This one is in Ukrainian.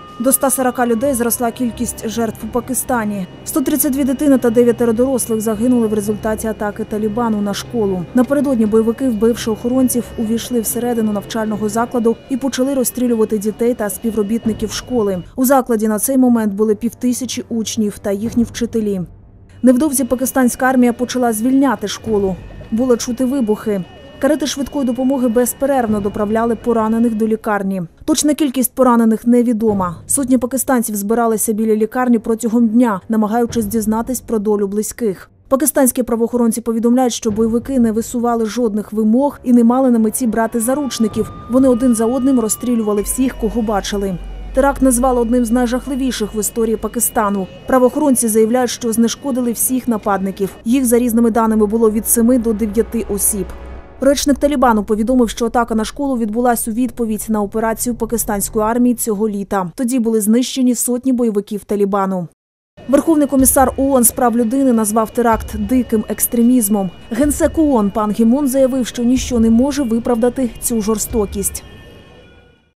До 140 людей зросла кількість жертв у Пакистані. 132 дитини та 9 дорослих загинули в результаті атаки Талібану на школу. Напередодні бойовики, вбивши охоронців, увійшли всередину навчального закладу і почали розстрілювати дітей та співробітників школи. У закладі на цей момент були 5000 учнів та їхні вчителі. Невдовзі пакистанська армія почала звільняти школу. Було чути вибухи. Карети швидкої допомоги безперервно доправляли поранених до лікарні. Точна кількість поранених невідома. Сотні пакистанців збиралися біля лікарні протягом дня, намагаючись дізнатись про долю близьких. Пакистанські правоохоронці повідомляють, що бойовики не висували жодних вимог і не мали на меті брати заручників. Вони один за одним розстрілювали всіх, кого бачили. Теракт назвали одним з найжахливіших в історії Пакистану. Правоохоронці заявляють, що знешкодили всіх нападників. Їх, за різними даними, було від 7 до 9 осіб. Речник Талібану повідомив, що атака на школу відбулась у відповідь на операцію пакистанської армії цього літа. Тоді були знищені сотні бойовиків Талібану. Верховний комісар ООН з прав людини назвав теракт диким екстремізмом. Генсек ООН Пан Гі Мун заявив, що ніщо не може виправдати цю жорстокість.